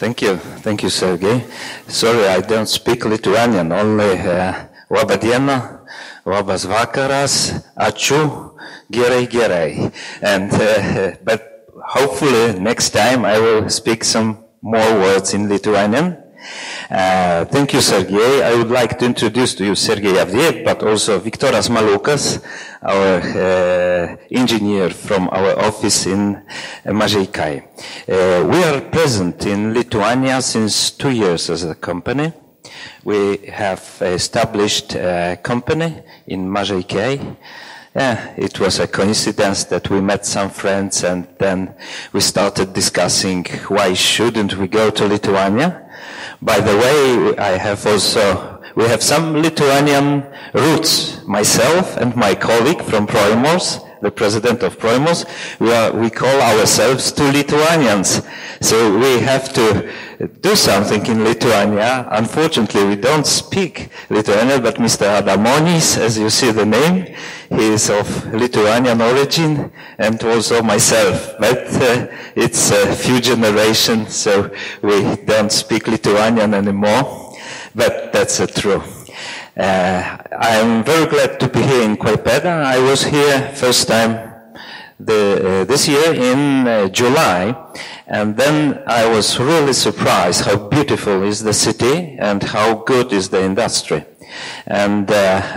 Thank you, Sergey. Sorry, I don't speak Lithuanian, only Laba diena, Labas vakaras, Ačiū, gerai. And, but hopefully next time I will speak some more words in Lithuanian. Thank you, Sergey. I would like to introduce to you Sergey Avdiev, but also Viktoras Malukas, our engineer from our office in Mažeikiai. We are present in Lithuania since 2 years as a company. We have established a company in Mažeikiai. It was a coincidence that we met some friends and then we started discussing why shouldn't we go to Lithuania. By the way, we have some Lithuanian roots. Myself and my colleague from Proimors, the president of Proimors, we call ourselves two Lithuanians. So we have to do something in Lithuania. Unfortunately, we don't speak Lithuanian, but Mr. Adamonis, as you see the name, he is of Lithuanian origin, and also myself. But it's a few generations, so we don't speak Lithuanian anymore. But that's true. I'm very glad to be here in Klaipėda. I was here first time this year in July, and then I was really surprised how beautiful is the city and how good is the industry. And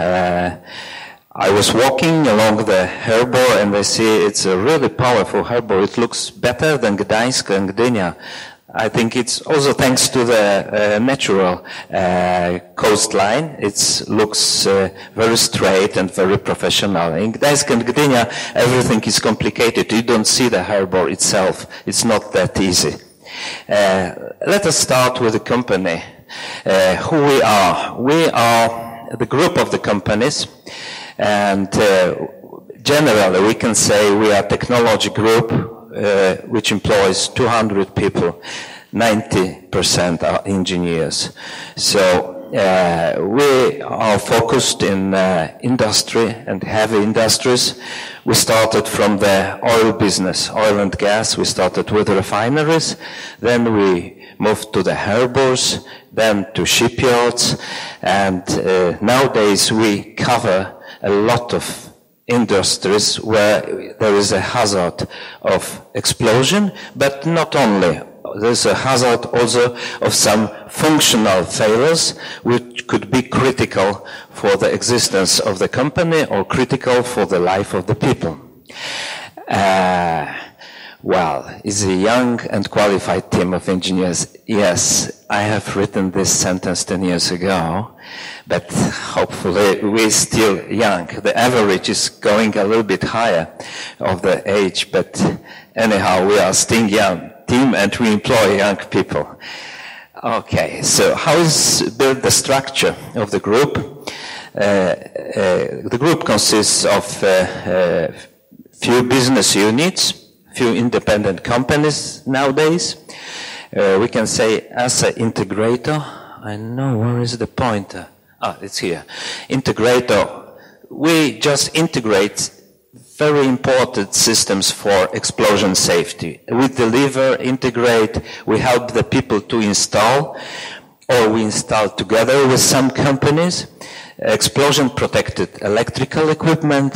I was walking along the harbor and I see it's a really powerful harbor. It looks better than Gdańsk and Gdynia. I think it's also thanks to the natural coastline. It looks very straight and very professional. In Gdańsk and Gdynia, everything is complicated. You don't see the harbor itself. It's not that easy. Let us start with the company. Who we are. We are the group of the companies, and generally we can say we are a technology group which employs 200 people. 90% are engineers. So we are focused in industry and heavy industries. We started from the oil business, oil and gas. We started with refineries. Then we moved to the harbors, then to shipyards. And nowadays we cover a lot of industries where there is a hazard of explosion, but not only. There's a hazard also of some functional failures which could be critical for the existence of the company or critical for the life of the people. Well, it's a young and qualified team of engineers. Yes, I have written this sentence 10 years ago, but hopefully we're still young. The average is going a little bit higher of the age, but anyhow, we are still young team and we employ young people. Okay, so how is built the structure of the group? The group consists of few business units, few independent companies nowadays. We can say as an integrator, I know where is the pointer. It's here. Integrator. We just integrate very important systems for explosion safety. We deliver, integrate, we help the people to install, or we install together with some companies. Explosion protected electrical equipment,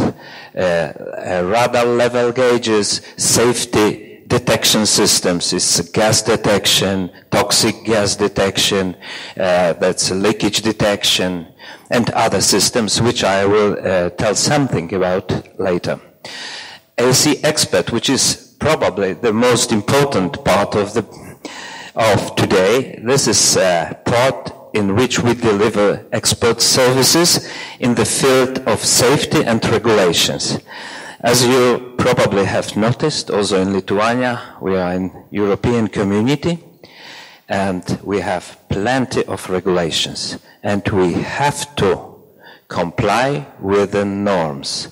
radar level gauges, safety detection systems. It's gas detection, toxic gas detection, that's leakage detection, and other systems which I will tell something about later. LC Expert, which is probably the most important part of today. This is a part in which we deliver expert services in the field of safety and regulations. As you probably have noticed, also in Lithuania, we are in European community, and we have plenty of regulations, and we have to comply with the norms.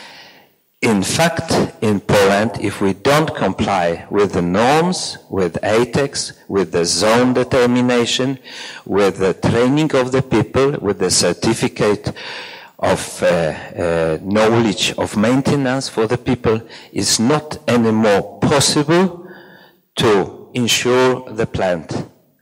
In fact, in Poland, if we don't comply with the norms, with ATEX, with the zone determination, with the training of the people, with the certificate of knowledge of maintenance for the people, it's not anymore possible to insure the plant.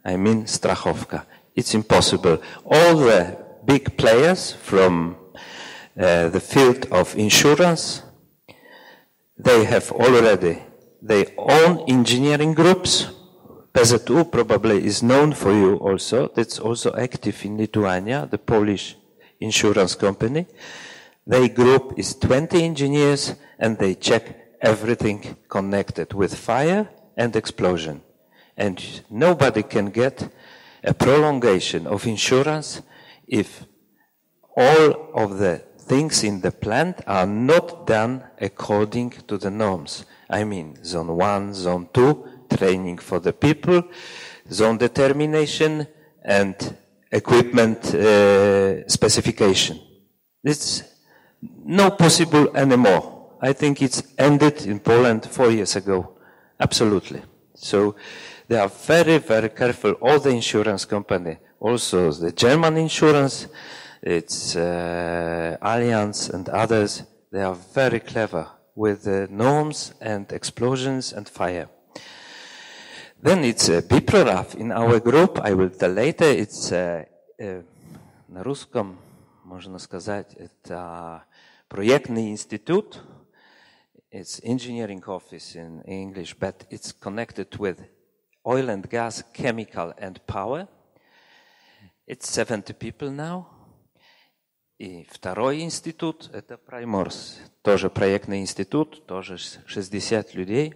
I mean strachowka. It's impossible. All the big players from the field of insurance, they have already their own engineering groups. PZU probably is known for you also. That's also active in Lithuania, the Polish insurance company. Their group is 20 engineers and they check everything connected with fire and explosion. And nobody can get a prolongation of insurance if all of the things in the plant are not done according to the norms. I mean, zone 1, zone 2, training for the people, zone determination, and equipment specification. It's not possible anymore. I think it's ended in Poland 4 years ago. Absolutely. So they are very, very careful. All the insurance company, also the German insurance, it's Allianz and others, they are very clever with the norms and explosions and fire. Then it's BIPRORAF in our group. I will tell later. It's на русском, можно сказать, это проектный институт. It's engineering office in English, but it's connected with oil and gas, chemical and power. It's 70 people now. И второй институт, это Primors, тоже проектный институт, тоже 60 людей.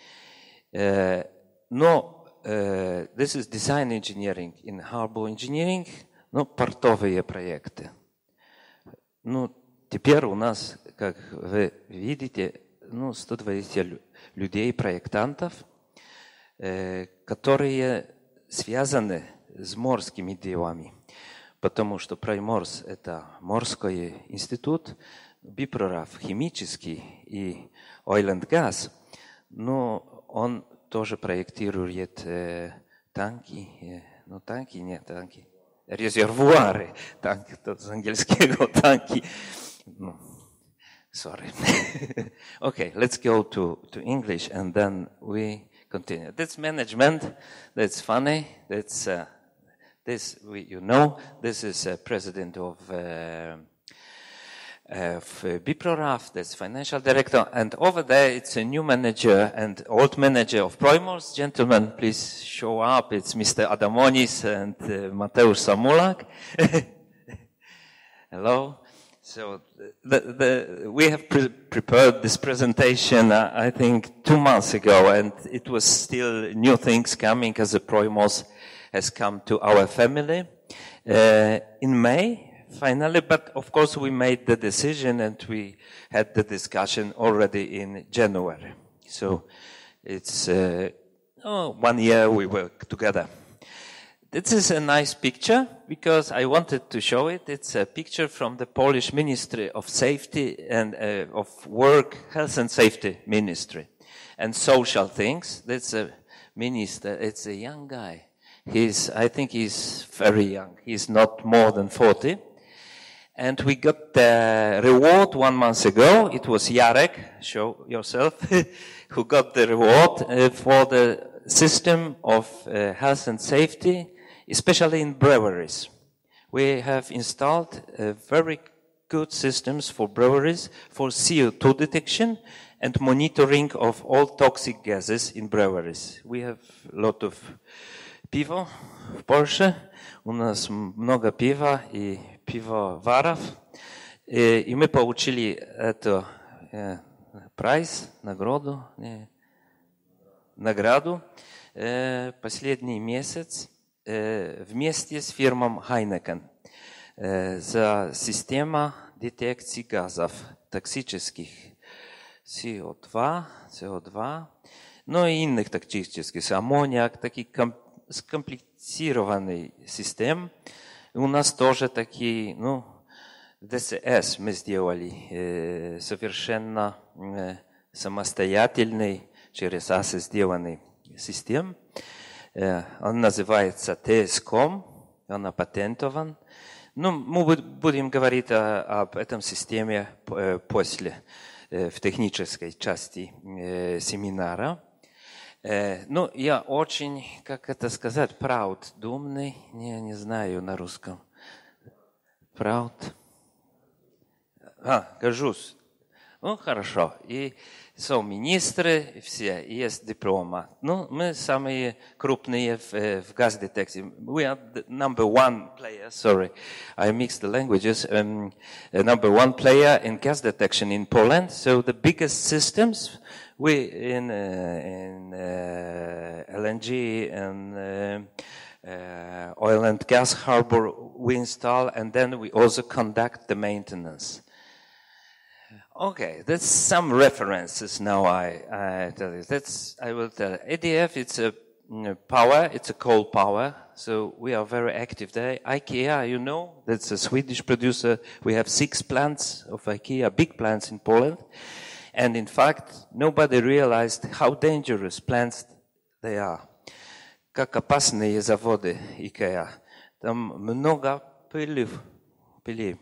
Но this is design engineering in harbor engineering, но портовые проекты. Ну, теперь у нас, как вы видите, 120 людей, проектантов, которые связаны с морскими делами. Потому что Приморс – это морской институт, BIPRORAF – химический и oil and gas, но он тоже проектирует танки, танки, нет, танки, резервуары, танки, то с английского танки. Sorry. Okay, let's go to English and then we continue. That's management. That's funny. That's this you know. This is president of BIPRORAF. That's financial director, and over there it's a new manager and old manager of Primors. Gentlemen, please show up. It's Mr. Adamonis and Mateusz Samulak. Hello. So we have prepared this presentation, I think, 2 months ago, and it was still new things coming as the Primors has come to our family in May, finally. But of course, we made the decision and we had the discussion already in January. So it's 1 year we work together. This is a nice picture because I wanted to show it. It's a picture from the Polish Ministry of Safety and of Work, Health and Safety Ministry and social things. That's a minister. It's a young guy. I think he's very young. He's not more than 40. And we got the reward 1 month ago. It was Jarek, show yourself, who got the reward for the system of health and safety, especially in breweries. We have installed very good systems for breweries for CO2 detection and monitoring of all toxic gases in breweries. We have a lot of piwo в Польше. У нас много пива и пивоваров. И мы получили эту прайс, награду последний месяц вместе с фирмой Heineken за систему детекции газов токсических CO2, но и иных токсических, аммониак, такие скомплексированные системы. У нас тоже такие, ДСС мы сделали совершенно самостоятельный, через АС сделанный систем. Он называется TSCOM, он опатентован. Мы будем говорить об этом системе после, в технической части семинара. Ну, я очень, как это сказать, proud, думный, не знаю на русском. Proud. Горжусь. Ну, хорошо. И министры все, есть диплома. Ну, мы самые крупные в газдетексе. We are the number one player, sorry, I mixed the languages, number one player in gas detection in Poland. So the biggest systems we in LNG and oil and gas harbor we install, and then we also conduct the maintenance. Okay, that's some references now I tell you. I will tell. EDF, it's a power, it's a coal power, so we are very active there. IKEA, you know, that's a Swedish producer. We have 6 plants of IKEA, big plants in Poland. And in fact, nobody realized how dangerous plants they are. Как опасные заводы IKEA. Там много пыли.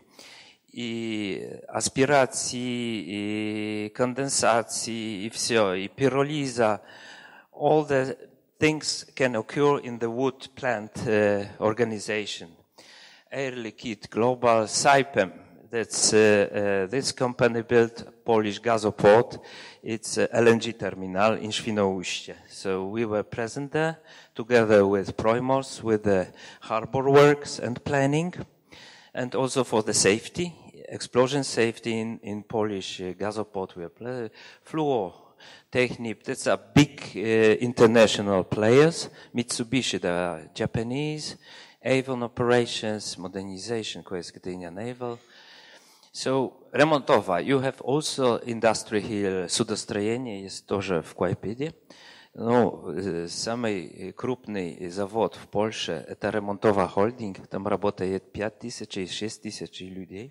И аспирации, и конденсации, и все, и пиролиза. All the things can occur in the wood plant organization. Air Liquide Global, Saipem, that's this company built Polish Gazoport. It's a LNG terminal in Świnoujście. So we were present there together with Proimos, with the harbor works and planning, and also for the safety. Explosion safety in Polish Gazoport, we are Fluor, Technip, that's a big international players. Mitsubishi, the Japanese, Avon operations, modernization, Gdynia Naval. So, Remontowa, you have also industry here, судостроение есть тоже в Куайпеде. Ну, самый крупный завод в Польше, это Remontowa Holding, там работает 5000 и 6000 людей.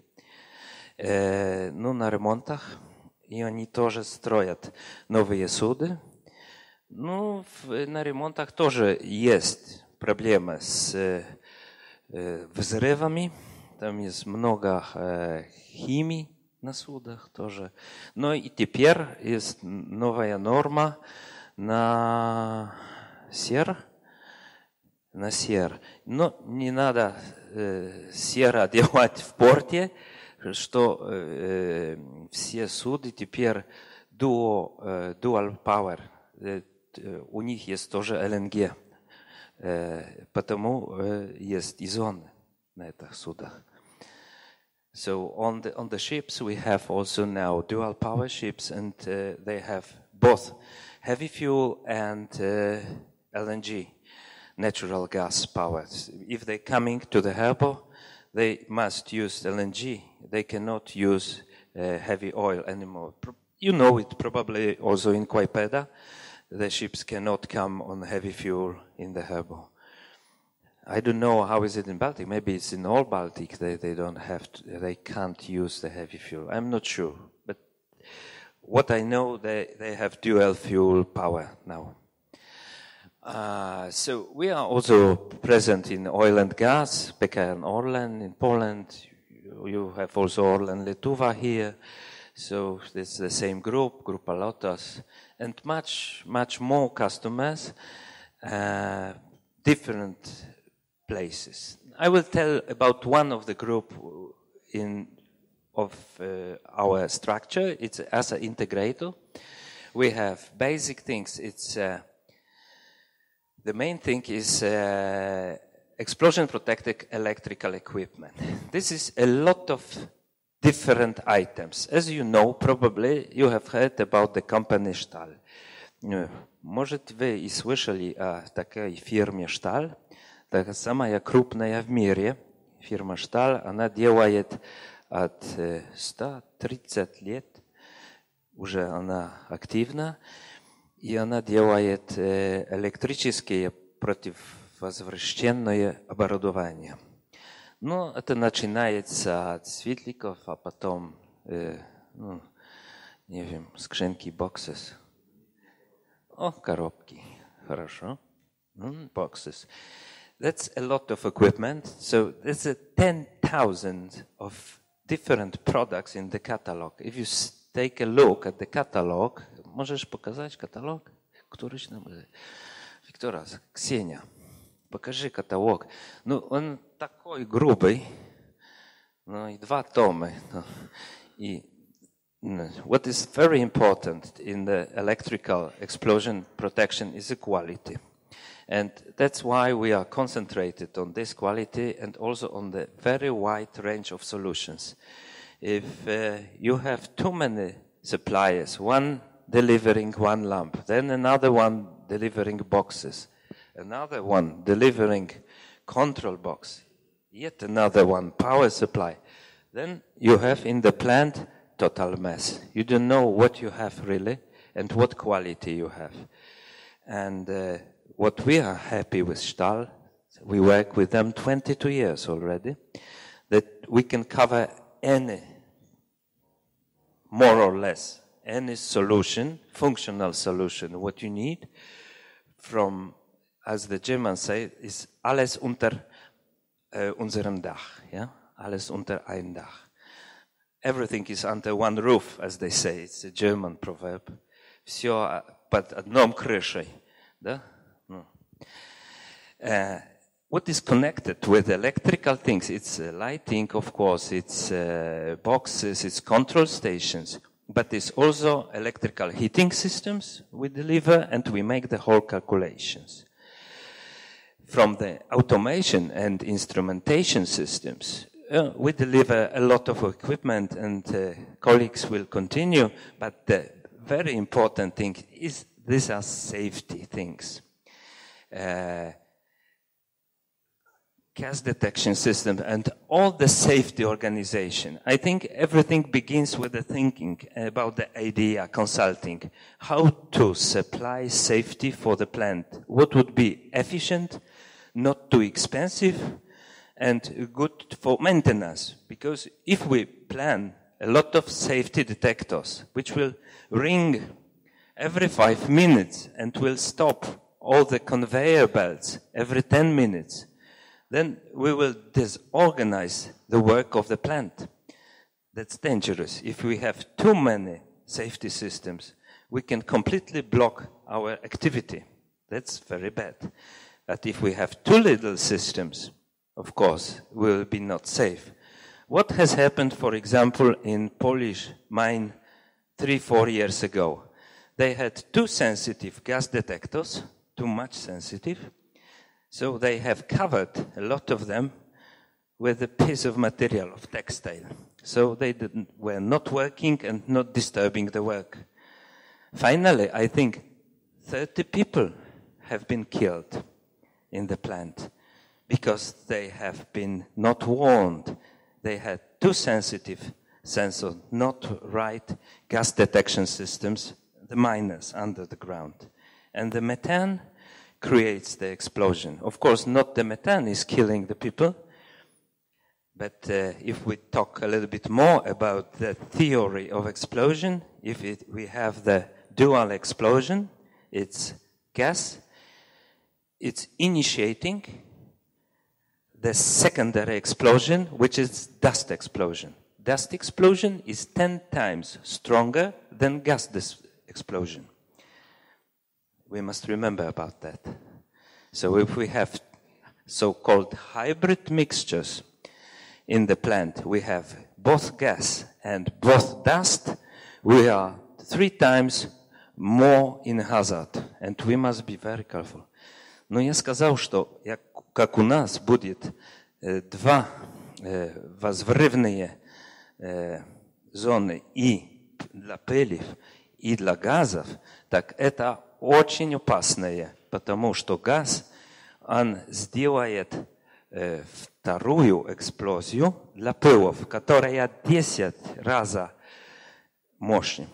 Ну, на ремонтах, и они тоже строят новые суды. Ну, на ремонтах тоже есть проблемы с взрывами, там есть много химии на судах тоже. Но и теперь есть новая норма на сер. Но не надо сера одевать в порте, что все суды теперь dual power, у них есть тоже LNG, потому есть изоны на этих судах. So on the ships we have also now dual power ships, and they have both heavy fuel and LNG, natural gas power. If they're coming to the harbor, they must use LNG. They cannot use heavy oil anymore. You know it probably also in Klaipėda. The ships cannot come on heavy fuel in the harbor. I don't know how is it in Baltic. Maybe it's in all Baltic. They don't have to, they can't use the heavy fuel. I'm not sure. But what I know, they have dual fuel power now. So we are also present in oil and gas, PKN Orlen in Poland. You have also Orlen Lietuva here. So it's the same group, Grupa Lotos, and much more customers, different places. I will tell about one of the group of our structure. It's as an integrator. We have basic things. It's the main thing is explosion protected electrical equipment. This is a lot of different items. As you know, probably you have heard about the company Stahl. Может, вы и слышали о такой фирме Stahl. Это самая крупная в мире фирма Stahl. Она делает от 130 лет, уже она активна, и она делает электрические противовозвращенное оборудование. Ну, это начинается от светликов, а потом, не знаю, скринки, boxes. О, коробки. Хорошо. Boxes. That's a lot of equipment. So there's 10,000 of different products in the catalog. If you take a look at the catalog, możesz pokazać katalog? Któryś tam... Виктора, Ксения, покажи каталог. Ну, он такой грубый, ну, и 2 тома. Ну, и what is very important in the electrical explosion protection is the quality. And that's why we are concentrated on this quality and also on the very wide range of solutions. If you have too many suppliers, one delivering one lamp, then another one delivering boxes, another one delivering control box, yet another one power supply, then you have in the plant total mess. You don't know what you have really and what quality you have. And what we are happy with Stahl, we work with them 22 years already, that we can cover any, more or less, any solution, functional solution, what you need from, as the Germans say, is alles unter unserem Dach, yeah? Alles unter ein Dach. Everything is under one roof, as they say. It's a German proverb. Все под одном крышей, да? What is connected with electrical things? It's lighting, of course, it's boxes, it's control stations, but it's also electrical heating systems we deliver, and we make the whole calculations. From the automation and instrumentation systems, we deliver a lot of equipment, and colleagues will continue, but the very important thing is these are safety things. Gas detection system and all the safety organization. I think everything begins with the thinking about the idea, consulting, how to supply safety for the plant. What would be efficient, not too expensive, and good for maintenance. Because if we plan a lot of safety detectors, which will ring every 5 minutes and will stop all the conveyor belts every 10 minutes, then we will disorganize the work of the plant. That's dangerous. If we have too many safety systems, we can completely block our activity. That's very bad. But if we have too little systems, of course, we will be not safe. What has happened, for example, in Polish mine 3-4 years ago? They had too sensitive gas detectors, too much sensitive, so they have covered a lot of them with a piece of material, of textile. So they were not working and not disturbing the work. Finally, I think 30 people have been killed in the plant because they have been not warned. They had too sensitive sensor, not right gas detection systems, the miners under the ground. And the methane creates the explosion. Of course, not the methane is killing the people, but if we talk a little bit more about the theory of explosion, we have the dual explosion, it's gas, it's initiating the secondary explosion, which is dust explosion. Dust explosion is 10 times stronger than gas explosion. We must remember about that. So if we have so-called hybrid mixtures in the plant, we have both gas and both dust, we are 3 times more in hazard, and we must be very careful. Но я сказал, что как у нас будет 2 взрывные зоны и для пылев, и для газов, так это очень опасное, потому что газ, он сделает вторую эксплозию для пылов, которая 10 раз мощнее.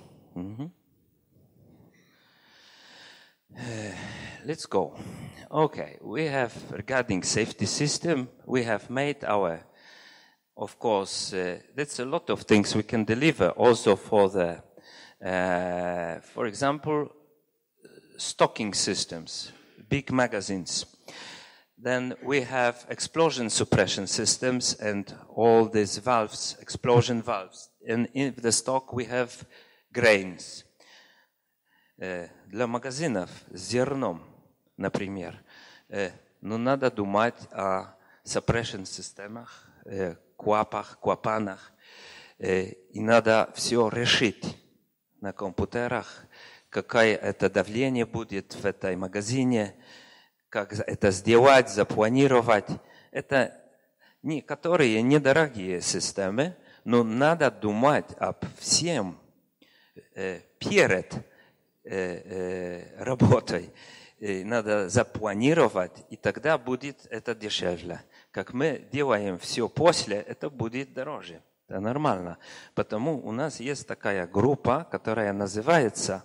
Let's go. Okay, we have, regarding safety system, we have made our, of course, that's a lot of things we can deliver also for the, for example, stocking systems, big magazines. Then we have explosion suppression systems and all these valves, explosion valves. And in the stock we have grains. для магазинов с зерном, например, надо думать о suppression системах, клапанах, и надо все решить на компьютерах, какое это давление будет в этой магазине, как это сделать, запланировать. Это некоторые недорогие системы, но надо думать об всем перед работой. Надо запланировать, и тогда будет это дешевле. Как мы делаем все после, это будет дороже. Это нормально. Потому у нас есть такая группа, которая называется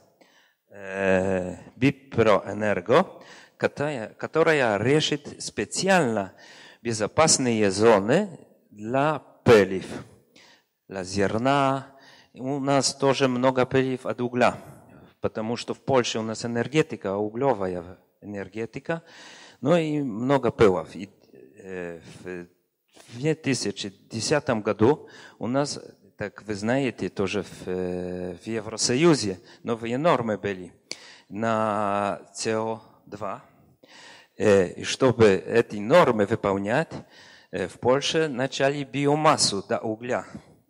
Бипроэнерго, которая решит специально безопасные зоны для пылев, для зерна. У нас тоже много пылев от угля, потому что в Польше у нас энергетика, углевая энергетика, но и много пылов. И в 2010 году у нас, так вы знаете, тоже в Евросоюзе новые нормы были на СО2. И чтобы эти нормы выполнять, в Польше начали биомассу до угля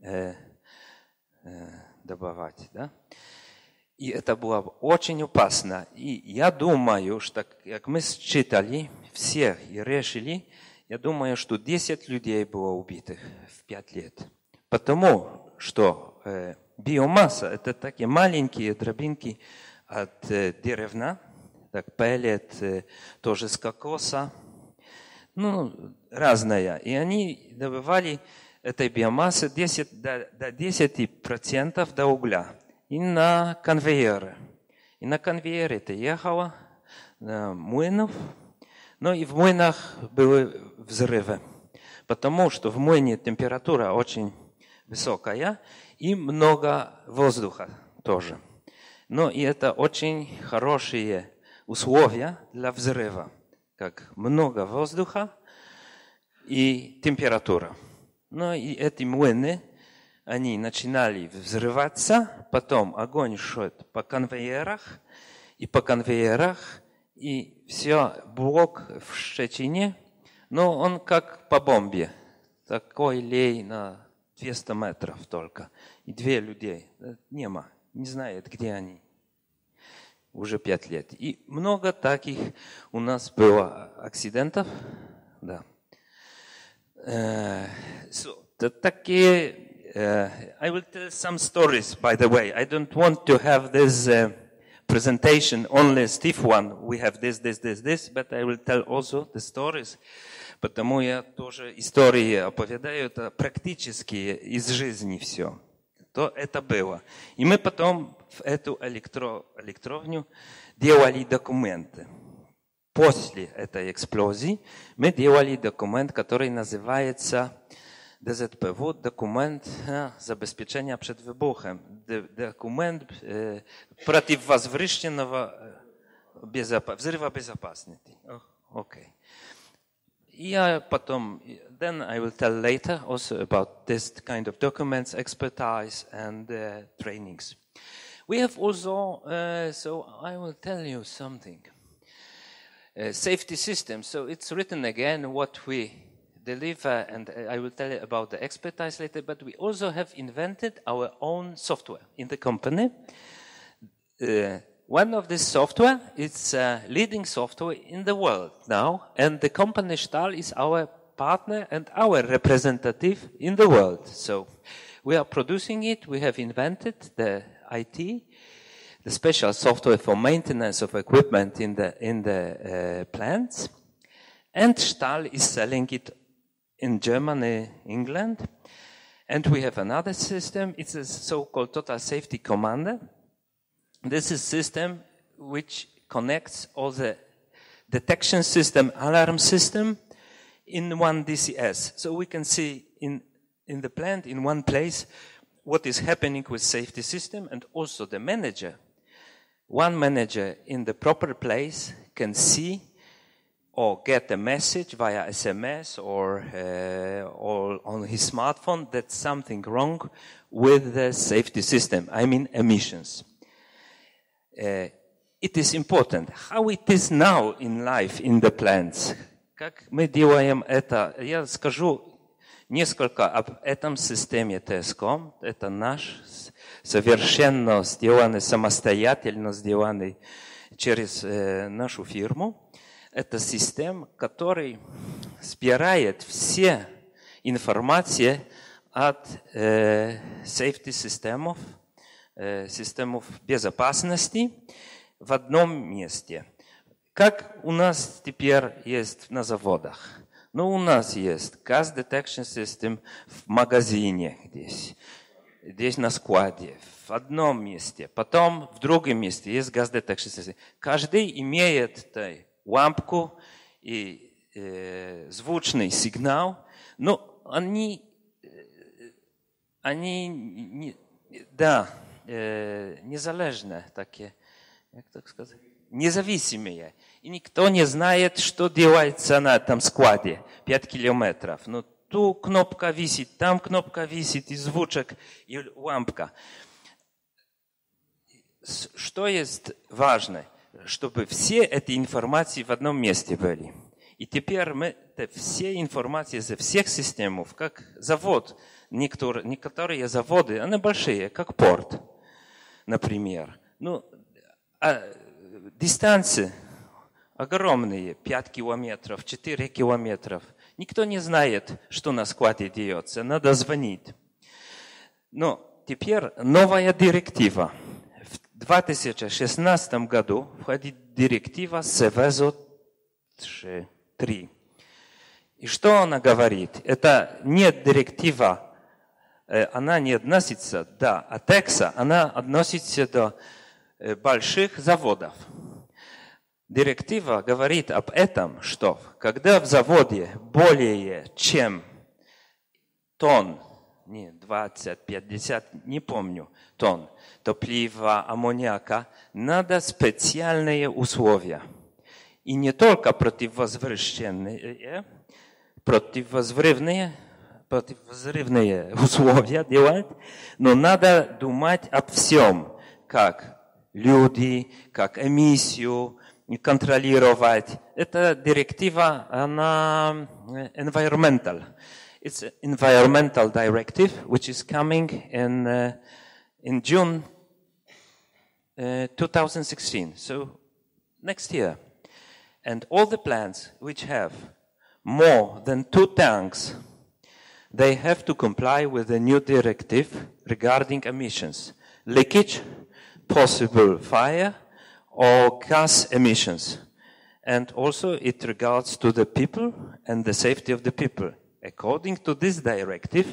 добавлять. Да? И это было очень опасно. И я думаю, что как мы считали всех и решили, я думаю, что 10 людей было убитых в 5 лет. Потому что биомасса – это такие маленькие дробинки от деревна, так пеллет, тоже с кокоса, разная. И они добывали этой биомассы до 10% до угля. И на конвейеры. И на конвейере это ехало на млынов. Но и в млынах были взрывы. Потому что в млыне температура очень высокая и много воздуха тоже. Но и это очень хорошие условия для взрыва. Как много воздуха и температура. Но и эти млыны, они начинали взрываться, потом огонь шел по конвейерах, и все, блок в Szczecinie, но он как по бомбе, такой лей на 200 метров только, и 2 людей, нема, не знает, где они, уже 5 лет. И много таких у нас было акцидентов, да. Такие I will tell some stories, by the way. I don't want to have this presentation only stiff one. We have this, but I will tell also the stories. Потому я тоже истории оповедаю, это практически из жизни все. То это было. И мы потом в эту электровню делали документы. После этой эксплозии мы делали документ, который называется DZPW, документ забезпечения przed wybuchem, документ противовозвращенного взрыва безопасности. Okay. Я потом, then I will tell later also about this kind of documents, expertise and trainings. We have also, so I will tell you something. Safety system, so it's written again what we deliver, and I will tell you about the expertise later, but we also have invented our own software in the company. One of this software is leading software in the world now, and the company Stahl is our partner and our representative in the world. So we are producing it, we have invented the IT, the special software for maintenance of equipment in the plants, and Stahl is selling it in Germany, England, and we have another system. It's a so-called Total Safety Commander. This is a system which connects all the detection system, alarm system in one DCS. So we can see in the plant, in one place, what is happening with safety system, and also the manager. One manager in the proper place can see or get a message via SMS or on his smartphone that something wrong with the safety system. I mean emissions. it is important. How it is now in life, in the plants. Как мы делаем это? Я скажу несколько об этом системе TSCOM. Это наш совершенно сделанный, самостоятельно сделанный через нашу фирму. Это система, которая собирает все информации от safety системов, системов безопасности в одном месте. Как у нас теперь есть на заводах? Ну, у нас есть gas detection system в магазине здесь на складе, в одном месте. Потом в другом месте есть gas detection system. Каждый имеет лампку и звучный сигнал, но они незалежные такие, как так сказать? Независимые. И никто не знает, что делается на этом складе 5 километров. Но ту кнопка висит, там кнопка висит, и звучок, и лампка. Что есть важно? Чтобы все эти информации в одном месте были. И теперь мы все информации из всех систем, как завод, некоторые заводы, они большие, как порт, например. Ну, дистанции огромные, 5 километров, 4 километров. Никто не знает, что на складе делается, надо звонить. Но теперь новая директива. В 2016 году входит директива Seveso 3. И что она говорит? Это не директива, она не относится до АТЕКСа, она относится до больших заводов. Директива говорит об этом, что когда в заводе более чем тонн, не 20, 50, не помню, тонн топлива, аммониака, надо специальные условия. И не только противовозрывные условия делать, но надо думать об всем, как люди, как эмиссию, контролировать. Эта директива, она environmental. It's an environmental directive, which is coming in June 2016, so next year. And all the plants which have more than 2 tanks, they have to comply with the new directive regarding emissions, leakage, possible fire, or gas emissions. And also it regards to the people and the safety of the people. According to this directive,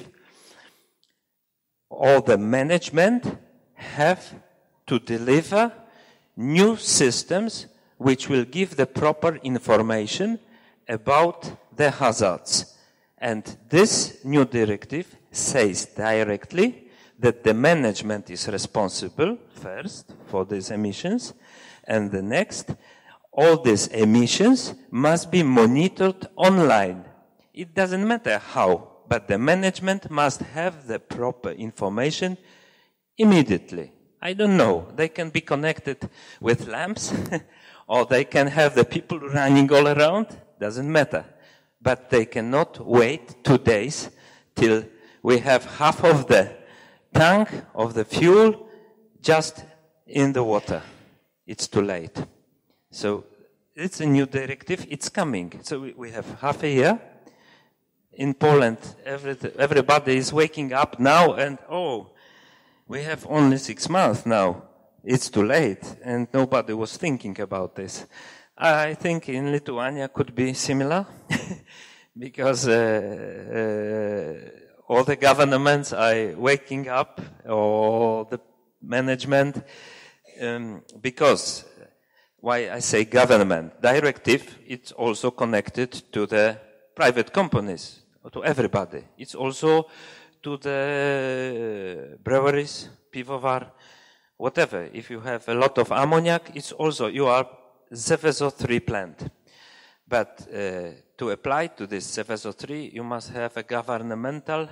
all the management have to deliver new systems which will give the proper information about the hazards. And this new directive says directly that the management is responsible first for these emissions, and the next, all these emissions must be monitored online. It doesn't matter how, but the management must have the proper information immediately. I don't know. They can be connected with lamps, or they can have the people running all around. Doesn't matter. But they cannot wait 2 days till we have half of the tank of the fuel just in the water. It's too late. So it's a new directive. It's coming. So we have half a year. In Poland, everybody is waking up now and, we have only 6 months now. It's too late. And nobody was thinking about this. I think in Lithuania could be similar because all the governments are waking up, or the management, because why I say government directive, it's also connected to the private companies, to everybody. It's also to the breweries, pivovar, whatever. If you have a lot of ammoniac, it's also, you are Seveso 3 plant. But to apply to this Seveso 3, you must have a governmental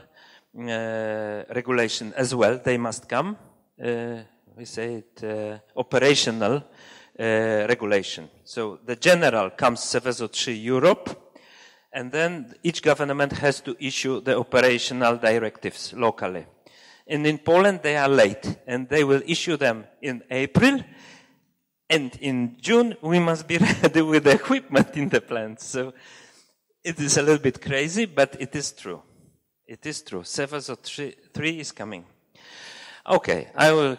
regulation as well. They must come, we say it, operational regulation. So the general comes Seveso 3 Europe, and then each government has to issue the operational directives locally. And in Poland they are late, and they will issue them in April, and in June we must be ready with the equipment in the plant. So it is a little bit crazy, but it is true. It is true. Seveso 3 is coming. Okay, I will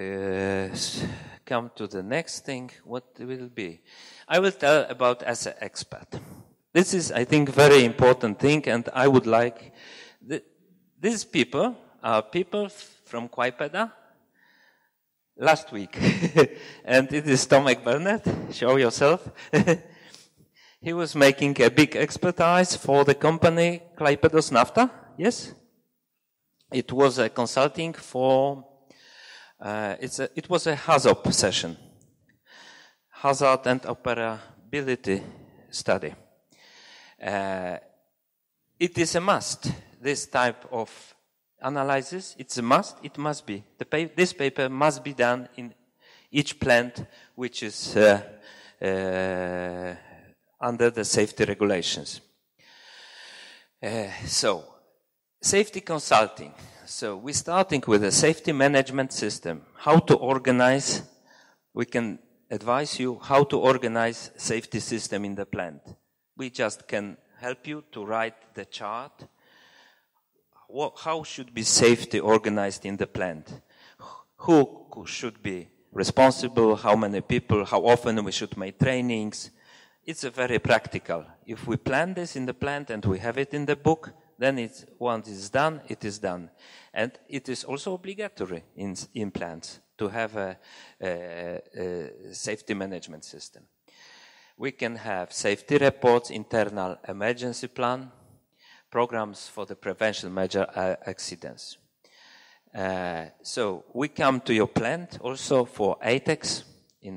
come to the next thing. What will be? I will tell about as an expat. This is, I think, very important thing, and I would like these people are people from Klaipėda last week, and it is Tomek Burnett. Show yourself. He was making a big expertise for the company Klaipėdos Nafta. Yes, it was a consulting for. It was a HAZOP session, hazard and operability study. It is a must. This type of analysis, it's a must. It must be. This paper must be done in each plant, which is under the safety regulations. So, safety consulting. So we're starting with a safety management system. How to organize, we can advise you how to organize safety system in the plant. We just can help you to write the chart. How should be safety organized in the plant? Who should be responsible? How many people? How often we should make trainings? It's a very practical. If we plan this in the plant and we have it in the book, then once it's done, it is done. And it is also obligatory in plants to have a safety management system. We can have safety reports, internal emergency plan, programs for the prevention of major accidents. So we come to your plant also for ATEX.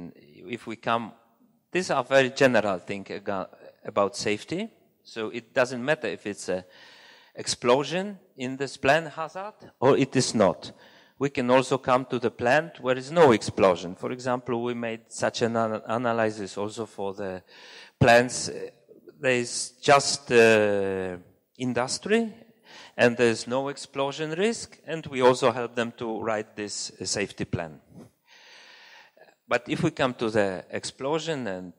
These are very general things about safety. So it doesn't matter if it's a explosion in this plant hazard or it is not. We can also come to the plant where there is no explosion. For example, we made such an analysis also for the plants. There is just industry and there is no explosion risk, and we also help them to write this safety plan. But if we come to the explosion and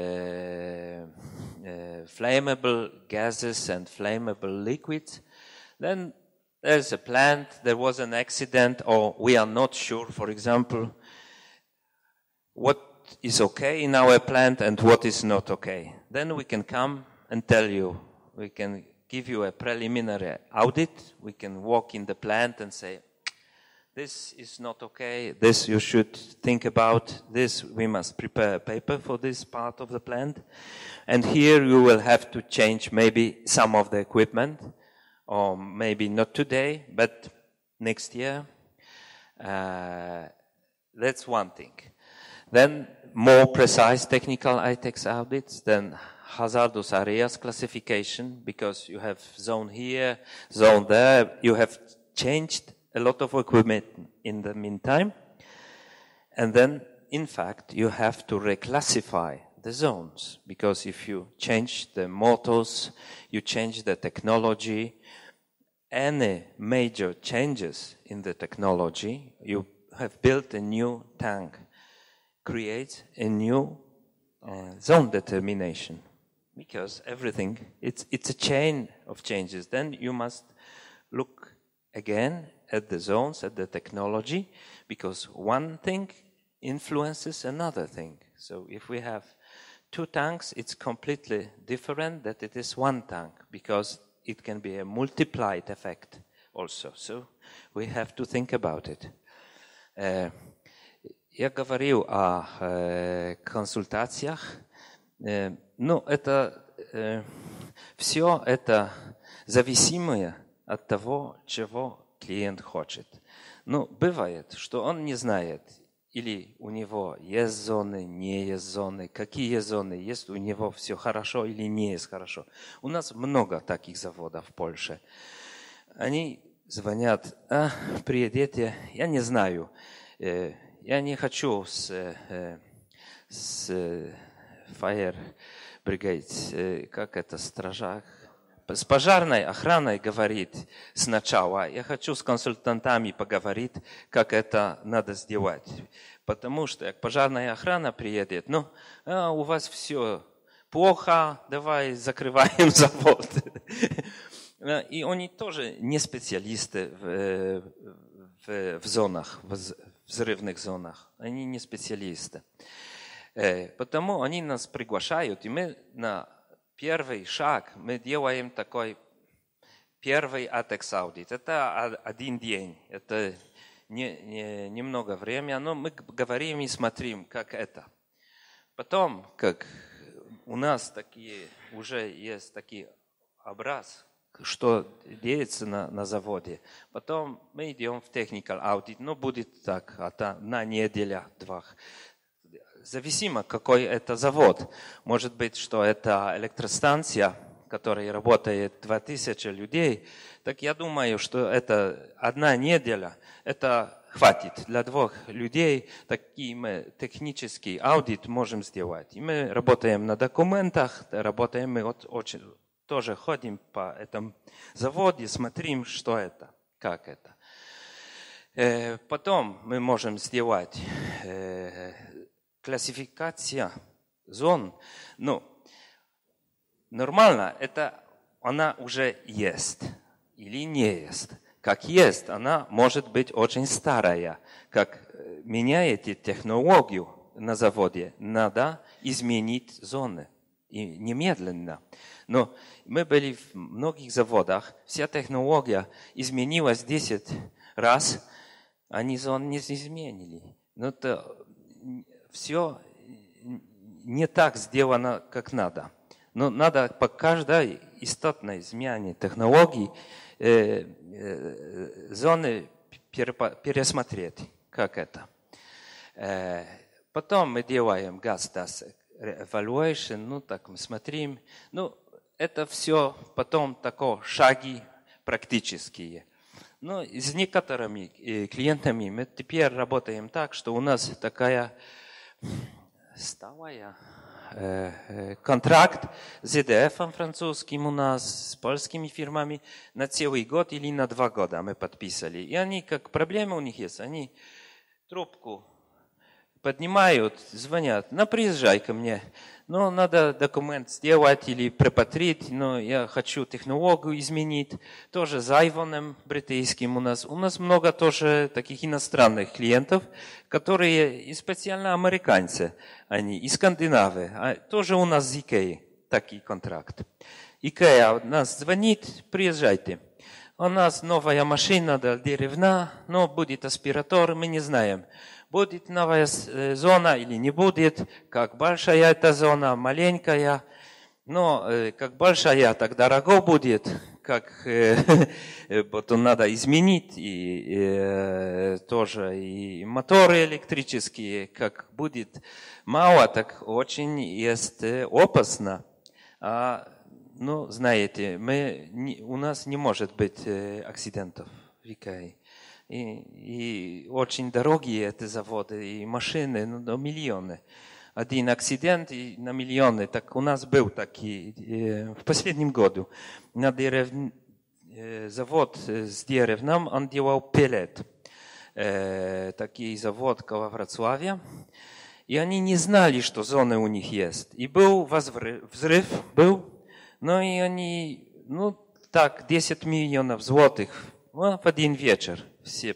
flammable gases and flammable liquids, then there's a plant, there was an accident, or we are not sure, for example, what is okay in our plant and what is not okay. Then we can come and tell you, we can give you a preliminary audit, we can walk in the plant and say, this is not okay, this you should think about, this we must prepare a paper for this part of the plant. And here you will have to change maybe some of the equipment, or maybe not today, but next year. That's one thing. Then more precise technical ITEX audits, then hazardous areas classification, because you have zone here, zone there, you have changed a lot of equipment in the meantime. And then, in fact, you have to reclassify the zones, because if you change the motors, you change the technology, any major changes in the technology, you have built a new tank, creates a new zone determination, because everything, it's a chain of changes. Then you must look again at the zones, at the technology, because one thing influences another thing. So if we have two tanks, it's completely different that it is one tank, because it can be a multiplied effect also. So we have to think about it. Я говорил о консультациях. Ну, это все это зависимое от того, чего клиент хочет. Ну, бывает, что он не знает, или у него есть зоны, не есть зоны, какие зоны, есть у него все хорошо или не есть хорошо. У нас много таких заводов в Польше. Они звонят, приедете, я не знаю, я не хочу с Fire Brigade, как это, стражах, с пожарной охраной говорит сначала. Я хочу с консультантами поговорить, как это надо сделать. Потому что пожарная охрана приедет, у вас все плохо, давай закрываем завод. И они тоже не специалисты в зонах, в взрывных зонах. Они не специалисты. Потому они нас приглашают, и мы на первый шаг мы делаем такой первый ATEX аудит. Это один день, это немного времени, но мы говорим и смотрим, как это. Потом, как у нас уже есть такой образ, что делается на заводе. Потом мы идем в technical audit, будет так, на неделю-двух. Зависимо, какой это завод. Может быть, что это электростанция, в которой работает 2000 людей. Так я думаю, что это 1 неделя, это хватит для 2 людей. Такие мы технический аудит можем сделать. И мы работаем на документах, работаем мы очень... Тоже ходим по этому заводу, смотрим, что это, как это. Потом мы можем сделать классификацию зон. Нормально, это она уже есть или не есть. Как есть, она может быть очень старая. Как меняете технологию на заводе, надо изменить зоны. И немедленно. Но мы были в многих заводах, вся технология изменилась 10 раз, они зон не изменили. Но это все не так сделано, как надо. Но надо по каждой истотной измене технологий зоны пересмотреть, как это. Потом мы делаем gas-dust evaluation, так мы смотрим. Это все потом такие шаги практические. С некоторыми клиентами мы теперь работаем так, что у нас такая сталая контракт с EDF французским у нас, с польскими фирмами на целый год или на 2 года мы подписали. И они, как проблемы у них есть, они трубку поднимают, звонят, приезжай ко мне, надо документ сделать или препатрить, я хочу технологию изменить, тоже с айфоном британским у нас. У нас много тоже таких иностранных клиентов, которые и специально американцы, они и скандинавы, тоже у нас с IKEA такой контракт. IKEA нас звонит, приезжайте. У нас новая машина для деревна, будет аспиратор, мы не знаем. Будет новая зона или не будет, как большая эта зона, маленькая, как большая, так дорого будет, как потом надо изменить и тоже и моторы электрические, как будет мало, так очень есть опасно. Знаете, у нас не может быть акцидентов в IKEA. И очень дорогие эти заводы, и машины, миллионы. Один акцидент и на миллионы. Так у нас был такой в последнем году. Завод с деревном, он делал пеллет. Такой завод около Вроцлавия. И они не знали, что зоны у них есть. И был взрыв, и они, 10 миллионов злотых в один вечер все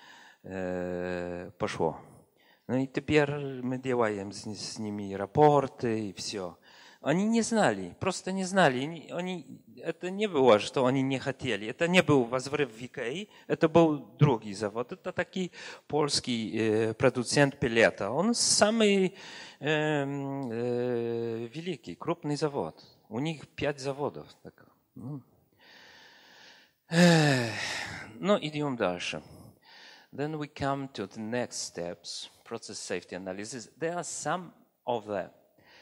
пошло. И теперь мы делаем с ними рапорты и все. Они не знали, просто не знали. Это не было, что они не хотели. Это не был взрыв в IKEA, это был другой завод. Это такой польский продуцент пеллета. Он самый великий, крупный завод. У них 5 заводов. Идем дальше. Then we come to the next steps, process safety analysis. There are some of the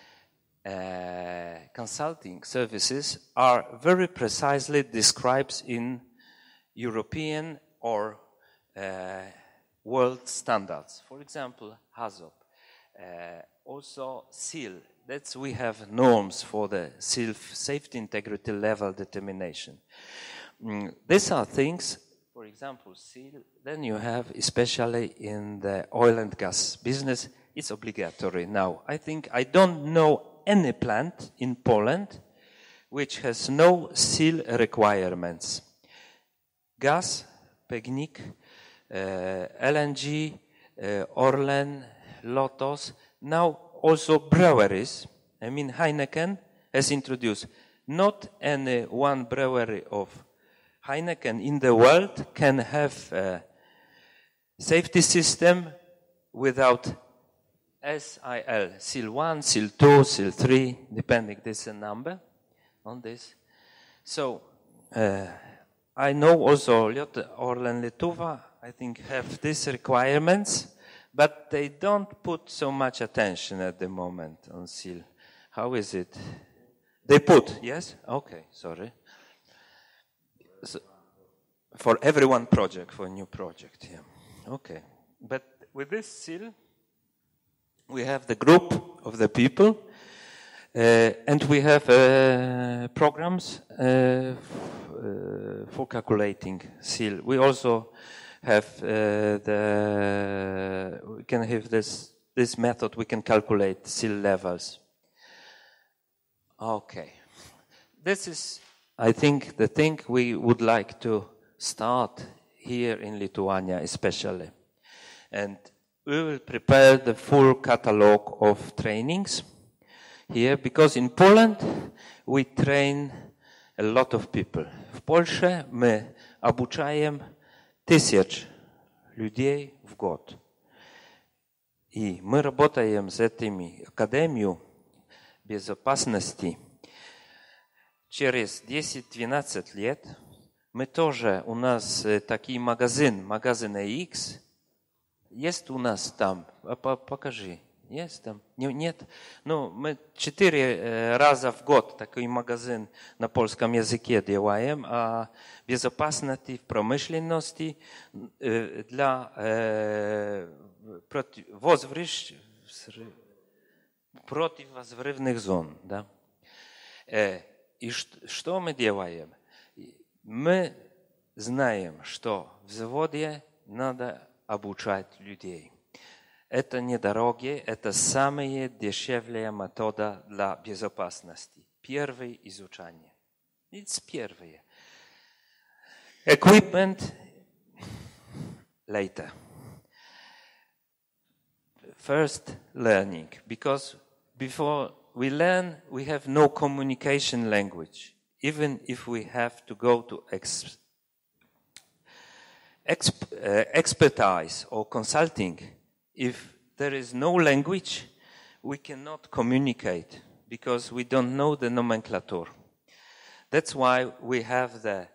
consulting services are very precisely described in European or world standards. For example, HAZOP. Also SIL. That's we have norms for the SIL safety integrity level determination. These are things, for example, SIL. Then you have, especially in the oil and gas business, it's obligatory now. I don't know any plant in Poland which has no SIL requirements. Gas, PGNiG, LNG, Orlen, Lotos, now also breweries. I mean, Heineken has introduced not any one brewery of Heineken in the world can have a safety system without SIL, SIL 1, SIL 2, SIL 3, depending, this is a number on this. So, I know also Orlen Lietuva, I think, have these requirements, but they don't put so much attention at the moment on SIL. How is it? They put, yes? Okay, sorry. So, for every one project, for a new project, yeah. Okay. But with this SIL, we have the group of the people, and we have programs for calculating SIL. We also have we can have this method, we can calculate SIL levels. Okay. This is, I think, the thing we would like to start here in Lithuania especially. And we will prepare the full catalog of trainings here, because in Poland we train a lot of people. W Polsce my обучаем 1000 людей в год. И мы работаем с этими академией безопасности. Через 10-12 лет мы тоже, у нас такой магазин X, есть у нас там, покажи, есть там? Нет? Ну, мы 4 раза в год такой магазин на польском языке делаем о безопасности в промышленности для противовзрывных зон. Да? И что мы делаем? Мы знаем, что в заводе надо обучать людей. Это недорогие, это самая дешевая метода для безопасности. Первое изучение. Это первое. Equipment later. First learning, because before we learn, we have no communication language. Even if we have to go to expertise or consulting, if there is no language, we cannot communicate because we don't know the nomenclature. That's why we have the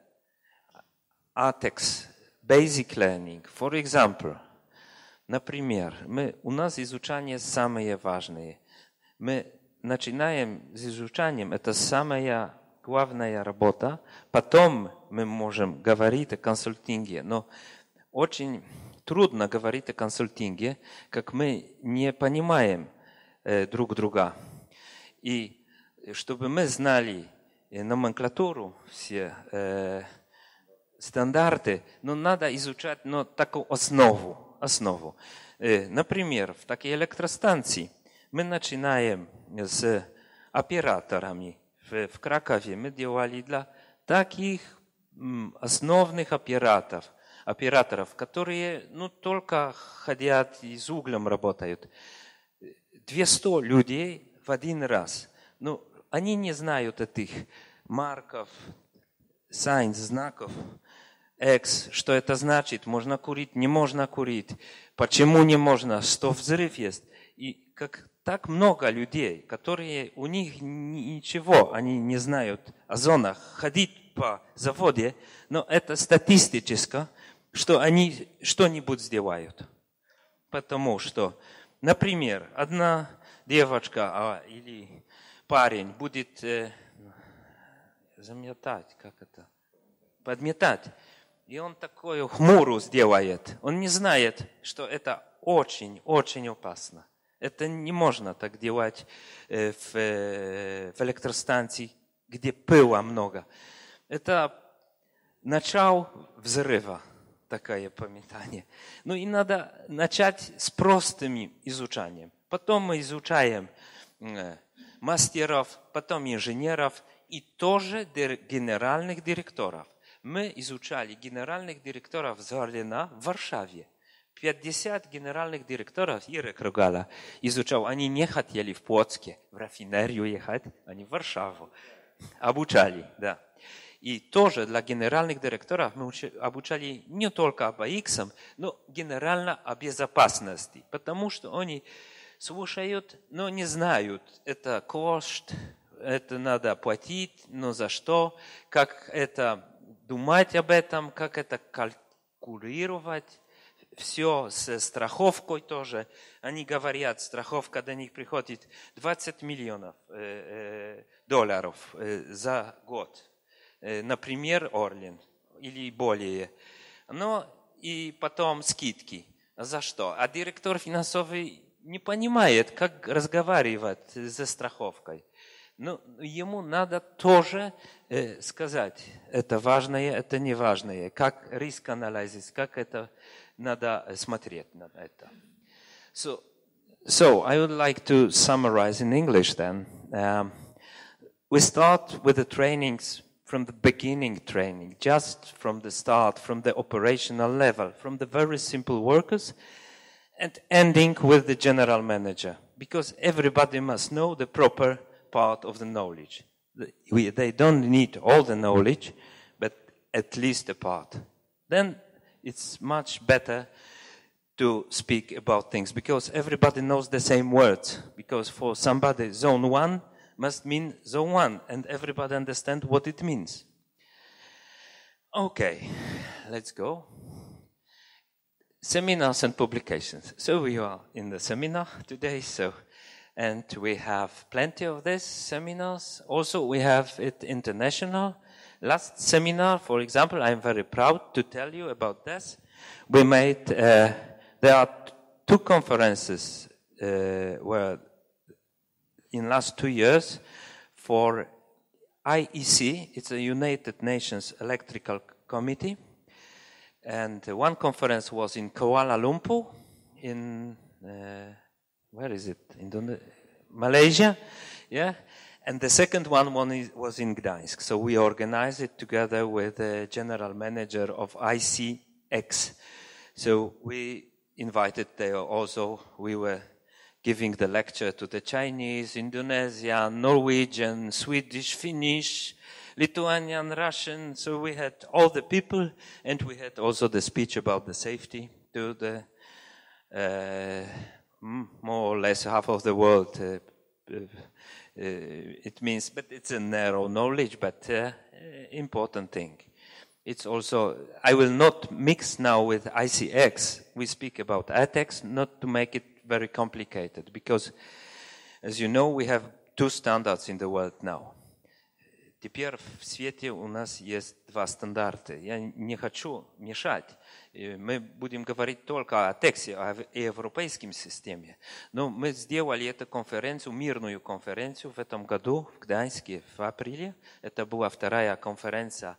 ATEX basic learning. For example, например, у нас изучание самое важное. Мы начинаем с изучением, это самая главная работа. Потом мы можем говорить о консультинге, но очень трудно говорить о консультинге, как мы не понимаем друг друга. И чтобы мы знали номенклатуру, все стандарты, но надо изучать такую основу. Например, в такой электростанции мы начинаем с операторами. В Кракове мы делали для таких основных операторов, которые только ходят и с углем работают. 200 людей в один раз. Они не знают этих марков, знаков, X, что это значит, можно курить, не можно курить, почему не можно, что взрыв есть. И как так много людей, которые у них ничего, они не знают о зонах, ходить по заводе, но это статистически, что они что-нибудь сделают. Потому что, например, одна девочка или парень будет подметать, и он такую хмуру сделает. Он не знает, что это очень-очень опасно. Это не можно так делать в электростанции, где пыла много. Это начало взрыва, такое пометание. Ну и надо начать с простым изучением. Потом мы изучаем мастеров, потом инженеров и тоже генеральных директоров. Мы изучали генеральных директоров Зорлина в Варшаве. 50 генеральных директоров Ирек Ругала изучал. Они не хотели в Плотске, в рафинерию ехать, они в Варшаву. Обучали, да. И тоже для генеральных директоров мы обучали не только об AX, но генерально о безопасности. Потому что они слушают, но не знают, это кошт, это надо платить, но за что, как это думать об этом, как это калькулировать. Все с страховкой тоже. Они говорят, страховка до них приходит 20 миллионов долларов за год. Например, Орлин или более. Но и потом скидки. За что? А директор финансовый не понимает, как разговаривать со страховкой. Но ему надо тоже сказать, это важное, это не важное, как риск анализ, как это надо смотреть на это. So I would like to summarize in English then. We start with the trainings from the beginning training, just from the start, from the operational level, from the very simple workers, and ending with the general manager, because everybody must know the proper part of the knowledge. They don't need all the knowledge, but at least a part. Then it's much better to speak about things, because everybody knows the same words. Because for somebody, zone 1 must mean zone 1, and everybody understands what it means. Okay, let's go. Seminars and publications. So we are in the seminar today, and we have plenty of these seminars. Also, we have it international. Last seminar, for example, I'm very proud to tell you about this. We made, there are 2 conferences where in last 2 years for IEC, it's a United Nations Electrical Committee. And one conference was in Kuala Lumpur, in, where is it? Malaysia, yeah. And the second one was in Gdańsk. So we organized it together with the general manager of ICX. So we invited there also, we were giving the lecture to the Chinese, Indonesian, Norwegian, Swedish, Finnish, Lithuanian, Russian. So we had all the people, and we had also the speech about the safety to the more or less half of the world. It means, but it's a narrow knowledge, but important thing. It's also, I will not mix now with ICX. We speak about ATEX, not to make it very complicated, because, as you know, we have 2 standards in the world now. Теперь в свете у нас есть 2 стандарта. Я не хочу мешать. Мы будем говорить только о тексте, о европейской системе. Но мы сделали эту конференцию, мирную конференцию в этом году в Гданьске в апреле. Это была 2-я конференция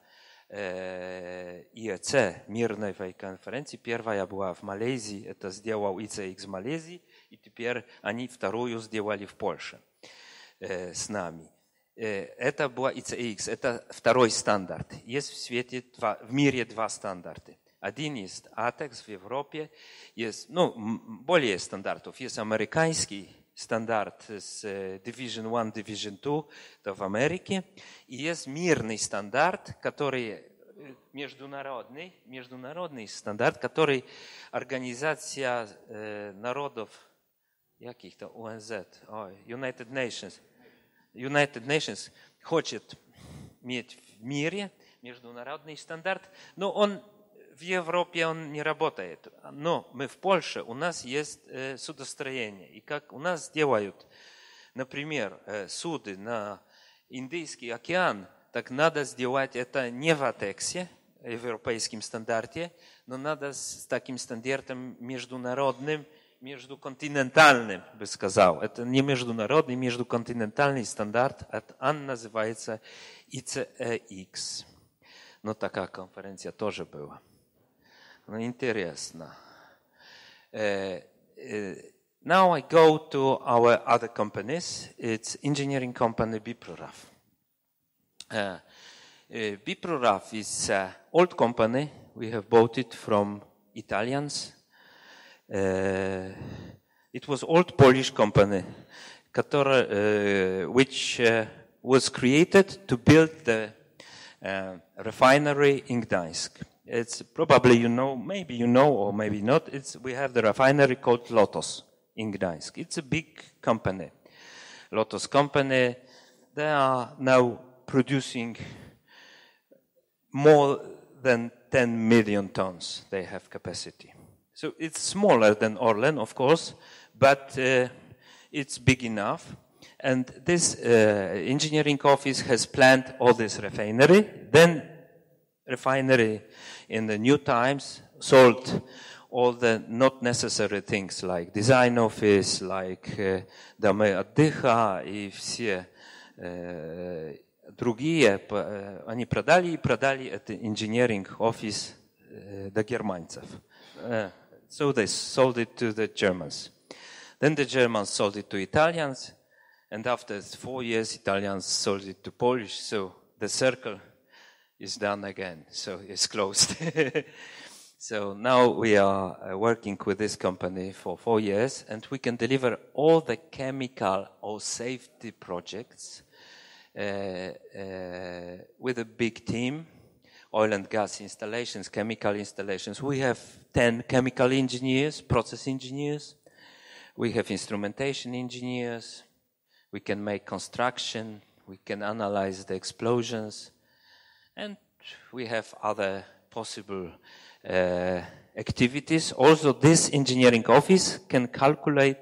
ИЭЦ, мирной конференции. Первая была в Малайзии, это сделал ИЦХ Малайзии, и теперь они 2-ю сделали в Польше с нами. Это была ИЦХ, это 2-й стандарт. Есть в мире 2 стандарта. Один есть ATEX в Европе, есть, более стандартов. Есть американский стандарт с Division 1, Division 2, это в Америке. И есть мирный стандарт, который международный стандарт, который Организация народов, каких-то УНЗ, United Nations хочет иметь в мире международный стандарт, но он в Европе он не работает. Но мы в Польше, у нас есть судостроение. И как у нас делают, например, суды на Индийский океан, так надо сделать это не в АТЕКСе, в европейском стандарте, но надо с таким стандартом международным междуконтинентальный, бы сказал. Это не международный, междуконтинентальный стандарт. Он называется ICEX. Но такая конференция тоже была. Ну, интересно. Now I go to our other companies. It's engineering company Biproraf. Biproraf is an old company. We have bought it from Italians. It was old Polish company, which was created to build the refinery in Gdańsk. It's probably maybe you know, or maybe not. We have the refinery called Lotos in Gdańsk. It's a big company. Lotos company, they are now producing more than 10 million tons. They have capacity. So it's smaller than Orlen, of course, but it's big enough. And this engineering office has planned all this refinery. Then refinery in the new times sold all the not necessary things like design office, like дома отдыха и все другие. Они продали это engineering office до германцев. So they sold it to the Germans. Then the Germans sold it to Italians. And after 4 years, Italians sold it to Polish. So the circle is done again. So it's closed. So now we are working with this company for 4 years. And we can deliver all the chemical or safety projects with a big team. Oil and gas installations, chemical installations. We have 10 chemical engineers, process engineers. We have instrumentation engineers. We can make construction. We can analyze the explosions. And we have other possible activities. Also, this engineering office can calculate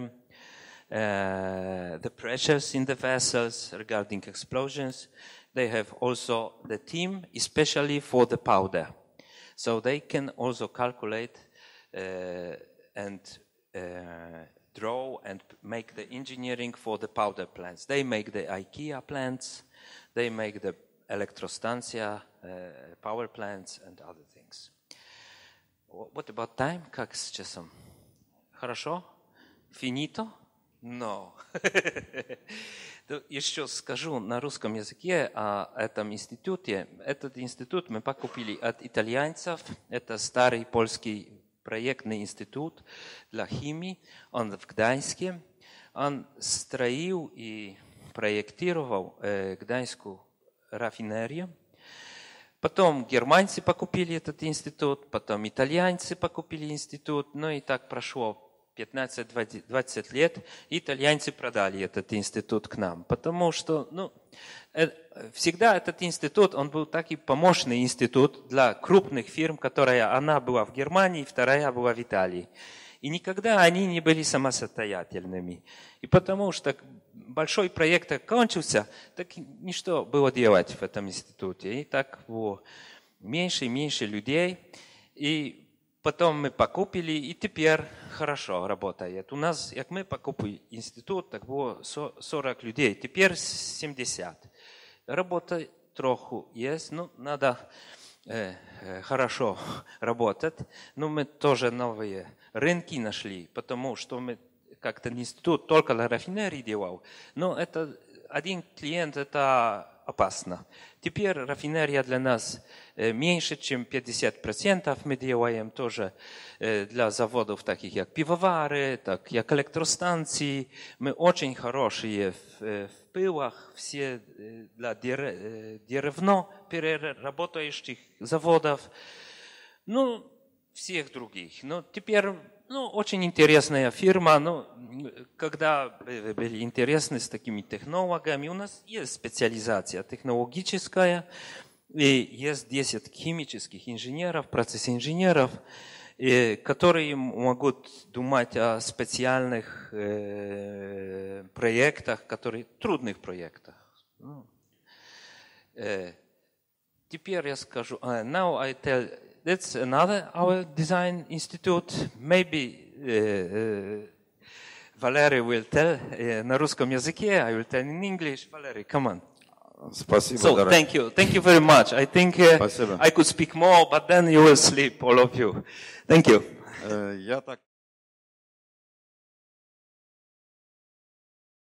the pressures in the vessels regarding explosions. They have also the team, especially for the powder. So they can also calculate and draw and make the engineering for the powder plants. They make the IKEA plants, they make the Elektrostancia power plants and other things. What about time? Как с часом? Хорошо? Finito? No. Еще скажу на русском языке о этом институте. Этот институт мы покупили от итальянцев. Это старый польский проектный институт для химии. Он в Гданьске. Он строил и проектировал Гданьскую рафинерию. Потом германцы покупили этот институт, потом итальянцы покупили институт. Ну и так прошло 15-20 лет, и итальянцы продали этот институт к нам. Потому что, всегда этот институт, он был такой помощный институт для крупных фирм, одна была в Германии, вторая была в Италии. И никогда они не были самостоятельными. И потому что большой проект окончился, так ничто было делать в этом институте. И так было меньше и меньше людей. И потом мы покупили, и теперь хорошо работает. У нас, как мы покупили институт, так было 40 людей, теперь 70. Работа троху есть, надо хорошо работать. Но мы тоже новые рынки нашли, потому что мы как-то институт только на рафинерии делал. Но это один клиент, это опасно. Теперь рафинерия для нас меньше, чем 50% мы делаем тоже для заводов, таких как пивовары, так как электростанции. Мы очень хорошие в пылах, все для деревно переработающих заводов, всех других. Но теперь очень интересная фирма. Когда были интересны с такими технологами, у нас есть специализация технологическая, и есть 10 химических инженеров, процесс-инженеров, которые могут думать о специальных проектах, трудных проектах. Теперь я скажу, now I tell. That's another our design institute. Maybe Valery will tell на русском языке, I will tell in English. Valery, come on. Спасибо, So, дорогой. thank you very much. I think Спасибо. I could speak more, but then you will sleep, all of you. Thank you. Я так